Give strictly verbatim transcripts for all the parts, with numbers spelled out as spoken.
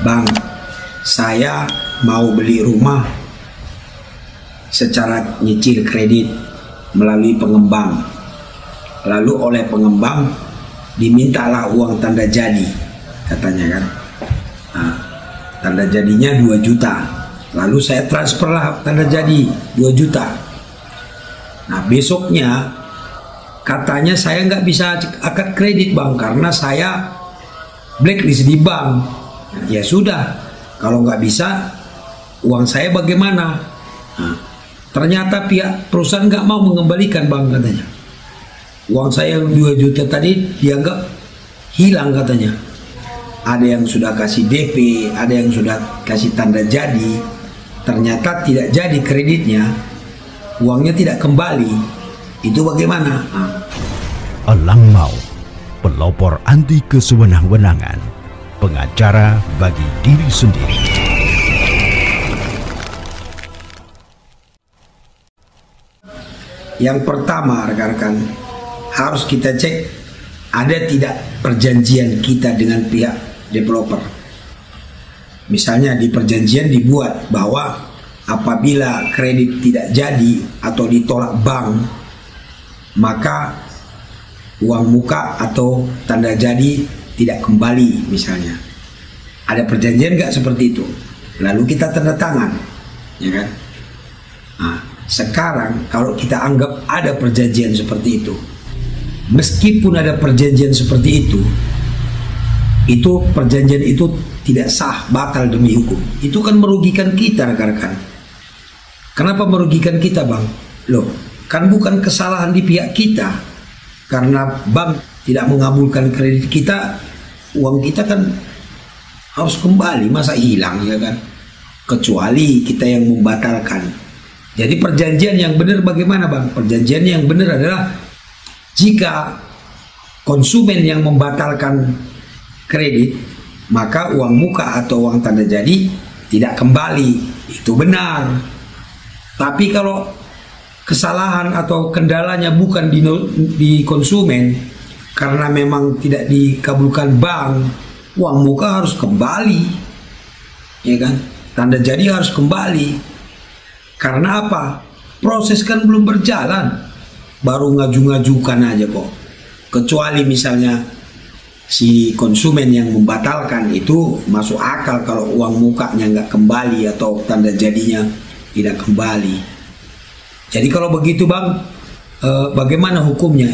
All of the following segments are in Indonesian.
Bang, saya mau beli rumah secara nyicil kredit melalui pengembang. Lalu oleh pengembang dimintalah uang tanda jadi, katanya kan. Nah, tanda jadinya dua juta. Lalu saya transferlah tanda jadi dua juta. Nah, besoknya katanya saya nggak bisa akad kredit, Bang, karena saya blacklist di bank. Ya sudah, kalau nggak bisa, uang saya bagaimana? Nah, ternyata pihak perusahaan nggak mau mengembalikan, Bang, katanya. Uang saya yang dua juta tadi dianggap hilang, katanya. Ada yang sudah kasih D P, ada yang sudah kasih tanda jadi. Ternyata tidak jadi kreditnya, uangnya tidak kembali. Itu bagaimana? Nah. Elang Mau, pelopor anti kesewenang-wenangan, pengacara bagi diri sendiri. Yang pertama, rekan-rekan, harus kita cek ada tidak perjanjian kita dengan pihak developer. Misalnya di perjanjian dibuat bahwa apabila kredit tidak jadi atau ditolak bank, maka uang muka atau tanda jadi tidak kembali, misalnya. Ada perjanjian nggak seperti itu? Lalu kita tanda tangan, ya kan? Nah, sekarang kalau kita anggap ada perjanjian seperti itu, meskipun ada perjanjian seperti itu, itu perjanjian itu tidak sah, batal demi hukum. Itu kan merugikan kita, rekan-rekan. Kenapa merugikan kita, Bang? Loh, kan bukan kesalahan di pihak kita. Karena bank tidak mengabulkan kredit kita, uang kita kan harus kembali, masa hilang, ya kan? Kecuali kita yang membatalkan. Jadi perjanjian yang benar bagaimana, Bang? Perjanjian yang benar adalah jika konsumen yang membatalkan kredit, maka uang muka atau uang tanda jadi tidak kembali. Itu benar. Tapi kalau kesalahan atau kendalanya bukan di, di konsumen, karena memang tidak dikabulkan bank, uang muka harus kembali, ya kan? Tanda jadi harus kembali. Karena apa? Proses kan belum berjalan, baru ngaju-ngajukan aja kok. Kecuali misalnya si konsumen yang membatalkan, itu masuk akal kalau uang mukanya nggak kembali atau tanda jadinya tidak kembali. Jadi kalau begitu, Bang, eh, bagaimana hukumnya?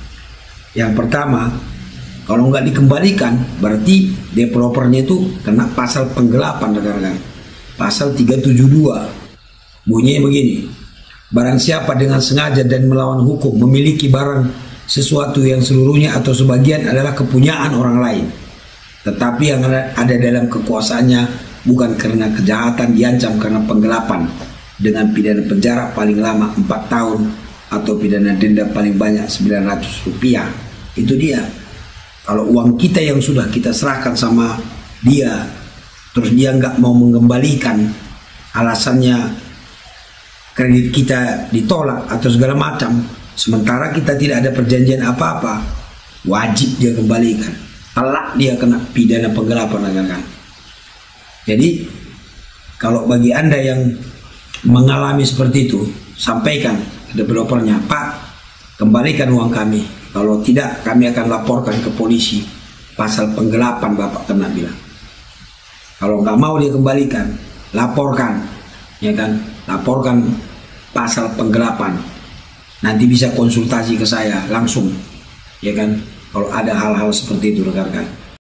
Yang pertama, kalau nggak dikembalikan, berarti developernya itu kena pasal penggelapan, rekan-rekan. Pasal tiga tujuh dua. Bunyinya begini: barang siapa dengan sengaja dan melawan hukum memiliki barang sesuatu yang seluruhnya atau sebagian adalah kepunyaan orang lain, tetapi yang ada dalam kekuasaannya bukan karena kejahatan, diancam karena penggelapan dengan pidana penjara paling lama empat tahun atau pidana denda paling banyak sembilan ratus rupiah. Itu dia. Kalau uang kita yang sudah kita serahkan sama dia, terus dia nggak mau mengembalikan, alasannya kredit kita ditolak atau segala macam, sementara kita tidak ada perjanjian apa-apa, wajib dia kembalikan. Telak dia kena pidana penggelapan, kan? Jadi kalau bagi Anda yang mengalami seperti itu, sampaikan ke developernya, Pak, kembalikan uang kami. Kalau tidak, kami akan laporkan ke polisi. Pasal penggelapan Bapak kena bilang. Kalau nggak mau dia kembalikan, laporkan, ya kan? Laporkan pasal penggelapan. Nanti bisa konsultasi ke saya langsung, ya kan? Kalau ada hal-hal seperti itu, rekan-rekan.